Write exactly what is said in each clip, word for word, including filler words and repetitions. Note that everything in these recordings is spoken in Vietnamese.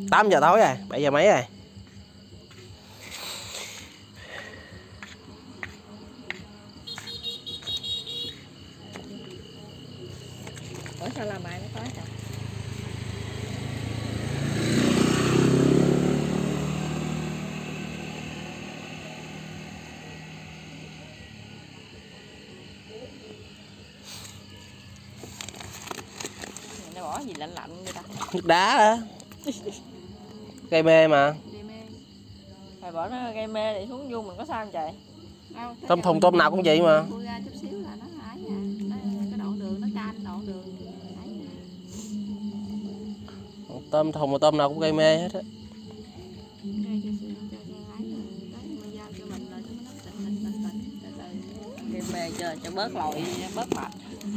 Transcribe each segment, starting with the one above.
tám giờ tối rồi, bảy giờ mấy rồi. Ủa sao làm bài nó có trời? Nó bỏ gì lạnh lạnh vậy ta? Nước đá đó. Cây mê mà. Phải bỏ nó gây mê để xuống vuông mình có sao không trời? Tôm thùng tôm nào cũng vậy mà. Khui ra chút xíu là nó ấy à. Nó, cái đoạn đường nó canh đoạn đường ấy à. Tôm thùng mà tôm nào cũng gây mê hết á. Gây mê cho cho bớt lội, bớt mệt.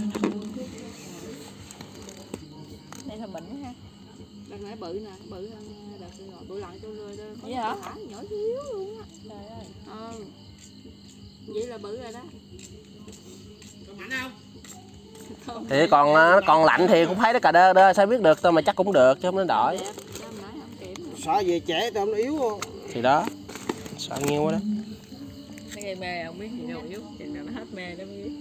Đây là bệnh ha. Đợt nãy bự nè, bự hơn đợt rồi, bự lần cho rồi đó. Vậy hả? Nhỏ xíu luôn á. Trời ơi. Ừ. Vậy là bự rồi đó. Còn mạnh không? Thì còn nó còn lạnh thì cũng thấy nó cà đơ đơ, sao biết được, tôm mà chắc cũng được chứ không nó đỏ. Sợ về trễ tôm nó yếu không? Thì đó. Sợ nhiêu quá đó. Nó gây mê không biết gì đâu yếu, chừng nào nó hết mê nó mới biết.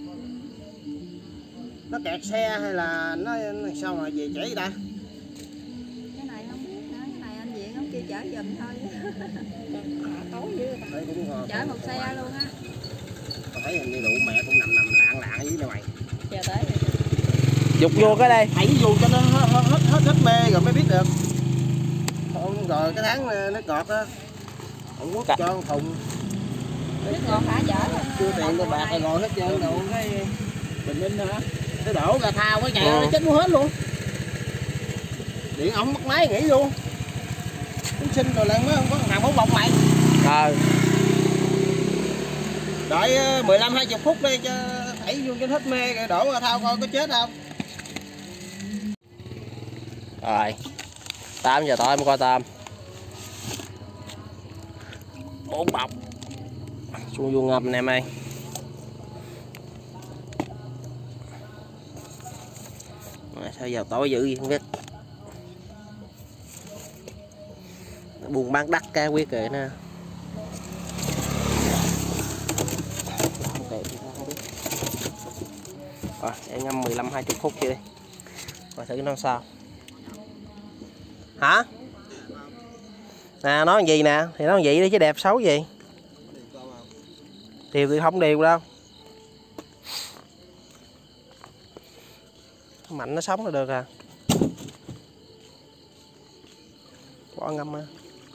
Nó kẹt xe hay là nó sao mà về trễ vậy ta? Cái này không biết nữa, cái này anh Viện ông kia chở giùm thôi. Tối dữ ta. Thấy cũng ngon. Chở một xe luôn á. Tôi thấy hình như đủ mẹ cũng nằm nằm lạng lạng ở dưới này mày. Chờ tới rồi. Dục vô cái đây. Hãy dù cho nó hết hết hết, hết mê rồi mới biết được. Không rồi cái tháng nó ngọt á. Không có cho con thùng. Nước ngọt hả chở? Chưa tiền cho bạc rồi ngồi hết trơn đâu cái Bình Minh hả? Cái đổ ra thao cái nhà ừ. Nó chết muốn hết luôn. Điện ống mất máy nghỉ luôn. Chúng sinh rồi lại mới không có nào bóng bọc mày. Ờ. Đợi mười lăm hai mươi phút đi cho thảy vô cho hết mê rồi đổ ra thao coi có chết không. Rồi. tám giờ tối mới coi tôm. Bốn bọc. Xuống vô ngâm nè em ơi. Sao giờ tối dữ gì không biết. Buồn bán đắt cá quyết rồi nè. Rồi, để ngâm mười lăm hai mươi phút chưa đi. Coi thử nó sao. Hả? Nè, nói gì nè, thì nói vậy đi chứ đẹp xấu gì. Điều thì không điều đâu. Mạnh nó sống là được à. Bỏ ngâm á.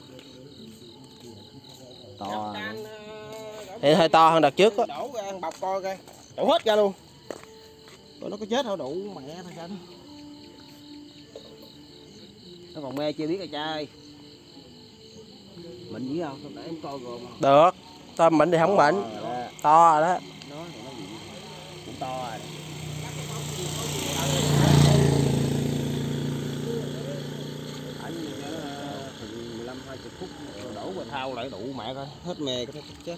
To. Thì hơi to hơn đợt trước á. Đổ ra ăn bọc coi coi. Đổ hết ra luôn. Rồi nó có chết không đủ mẹ thôi sao. Nó còn mê chưa biết rồi trai. Bệnh gì không? Để em coi rồi. Được. Tôm bệnh thì không bệnh. To rồi đó. Nó thì nó gì? Cũng to rồi. mười lăm hai mươi phút đổ vào thao lại đủ mẹ coi hết mê cái chết.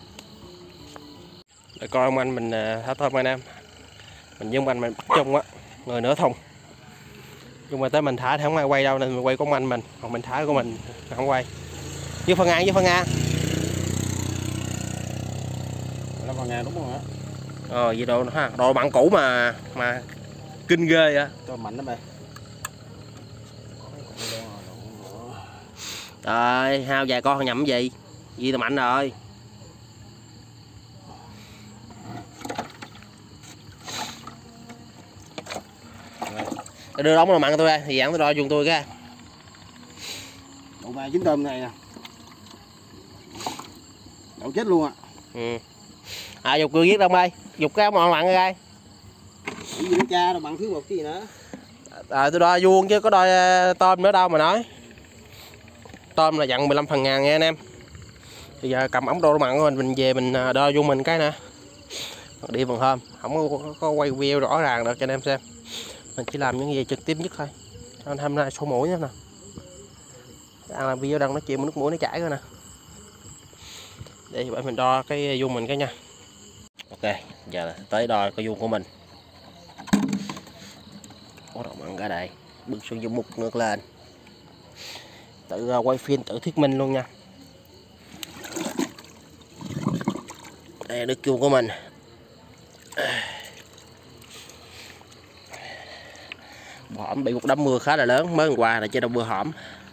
Để coi ông anh mình thả tôm anh em. Mình với ông anh mình chung á, người nửa thùng. Nhưng mà tới mình thả thì không ai quay đâu nên mình quay của ông anh mình, còn mình thả của mình không quay. Với phân An với phân An. Nó phân An đúng không hả? Ờ vậy đồ ha, đồ bạn cũ mà mà kinh ghê á. Cho mạnh lắm mày. Trời, hao vài con nhầm gì? Gì tao mạnh rồi. Đưa đóng là mặn tôi ra, thì dạng tôi đo dùng tôi cái. Đậu ba chín tôm này nè. Đậu chết luôn à. Ừ. À dục cưa viết đâu đây, dục cái món mặn ra. Cái gì cha đâu bằng thiếu một cái gì nữa. À tôi đo vuông chứ có đo tôm nữa đâu mà nói. Tôm là dặn mười lăm phần ngàn nha anh em. Bây giờ cầm ống đo mặn của mình mình về mình đo vuông mình cái nè. Đi bằng hôm, không có, có quay video rõ ràng được cho anh em xem. Mình chỉ làm những gì trực tiếp nhất thôi. Cho anh hôm nay số mũi nữa nè. Đang làm video đang nói chuyện nước mũi nó chảy rồi nè. Để vậy mình đo cái vuông mình cái nha. Ok, giờ là tới đo cái vuông của mình. Có độ mặn ra đây, bước xuống dùng mục ngược lên. tự quay phim tự thuyết minh luôn nha. Đây là nước chuông của mình. Hõm bị một đám mưa khá là lớn mới hôm qua là trên đầu mưa hõm.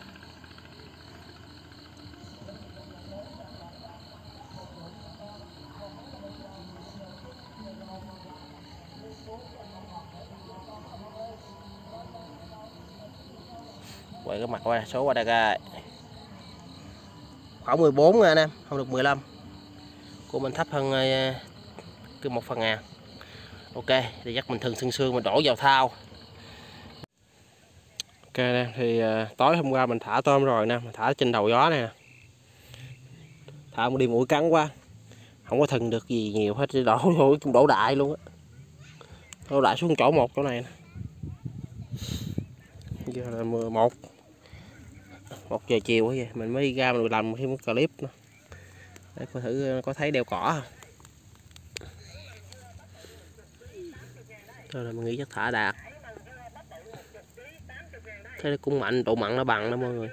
Quay cái mặt qua số qua đây coi. Khoảng mười bốn nha anh em, không được mười lăm. Của mình thấp hơn cứ một phần ngàn. Ok, thì chắc mình thường xương xương mình đổ vào thao. Ok nè, thì uh, tối hôm qua mình thả tôm rồi nè, mình thả trên đầu gió nè. Thả một đi mũi cắn quá. Không có thừng được gì nhiều hết, đổ vô cũng đổ đại luôn á. Đổ đại xuống chỗ một chỗ này nè. Giờ là mười một một giờ chiều vậy, mình mới ra mình làm thêm một clip nữa. Để coi thử có thấy đeo cỏ không. Thôi là mình nghĩ chắc thả đạt. Thế cũng mạnh, độ mặn nó bằng đó mọi người.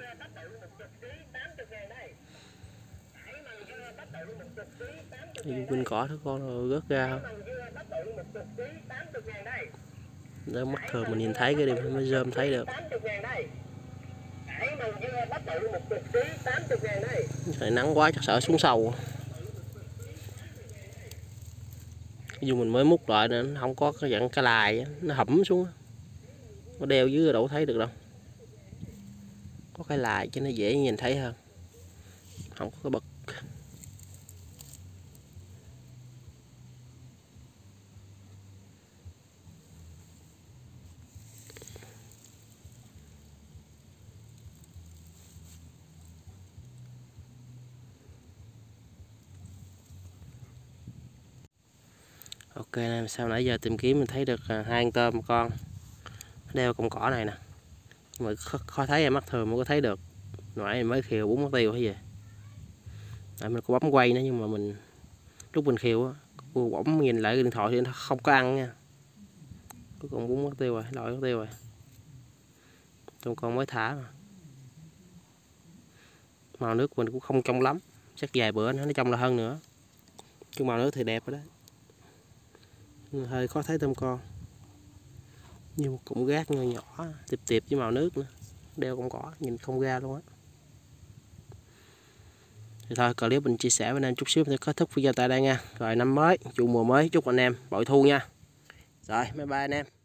Bên cỏ thứ con rồi rớt ra không? Để mắt thường mình nhìn thấy cái đi mới zoom thấy được. Trời nắng quá chắc sợ xuống sâu. Dù mình mới múc lại nên không có cái dạng cái lài nó hẩm xuống. Có đeo dưới đâu thấy được đâu. Có cái lài cho nó dễ nhìn thấy hơn. Không có cái bậc. Ok, sau nãy giờ tìm kiếm mình thấy được hai con tôm con đeo con cỏ này nè, mà khó, khó thấy em mắt thường mới có thấy được. Nãy mới khiều bốn món tiêu hay gì. Tại mình có bấm quay nữa nhưng mà mình lúc mình khiều á, bỗng nhìn lại cái điện thoại thì nó không có ăn nha. Cuối cùng bốn món tiêu rồi, lội mất tiêu rồi. Trong con mới thả mà. Màu nước mình cũng không trong lắm, chắc vài bữa nữa nó trong là hơn nữa. Chứ màu nước thì đẹp rồi đó. Hơi khó thấy tôm con. Nhưng cũng gác nhỏ nhỏ, tiệp tiệp với màu nước nữa. Đeo con cỏ, nhìn không ra luôn á. Thì thôi, clip mình chia sẻ với anh em chút xíu thì kết thúc video tại đây nha. Rồi năm mới, vụ mùa mới, chúc anh em bội thu nha. Rồi, bye bye anh em.